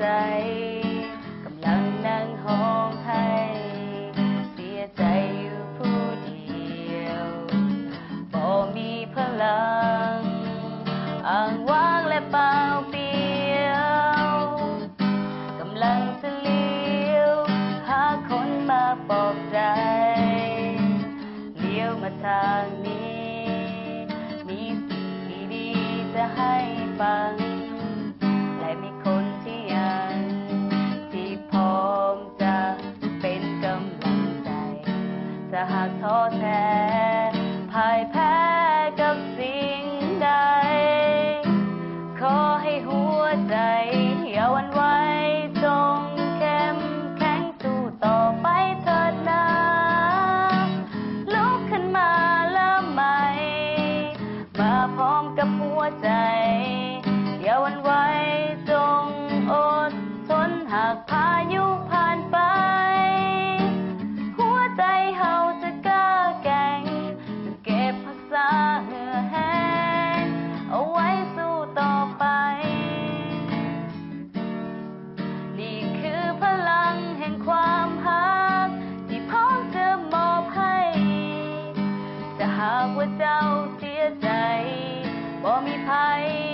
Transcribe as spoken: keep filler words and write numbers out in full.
ใจกำลังนั่งห้องให้เสียใจอยู่ผู้เดียวบ่มีพลังอ้างว้างและเปล่าเปลี่ยวกำลังจะเลี้ยวหาคนมาปลอบใจเลี้ยวมาทางนี้มีสิ่งดีๆจะให้ฟังและมีคนที่ยังที่พร้อมจะเป็นกำลังใจจะหากท้อแท้พ่ายแพ้กับสิ่งใดขอให้หัวใจอย่าหวั่นไหวจงเข้มแข็งสู้ต่อไปเถิดนะลุกขึ้นมาเริ่มใหม่มาพร้อมกับหัวใจอย่าหวั่นไหวจงอดทนหากพายุผ่านไปหัวใจเฮาจะกล้าแกร่งจะเก็บรักษาเหือแห้งเอาไว้สู้ต่อไปนี่คือพลังแห่งความรักที่พร้อมจะมอบให้จะหากว่าเจ้าเสียใจบ่มีภัย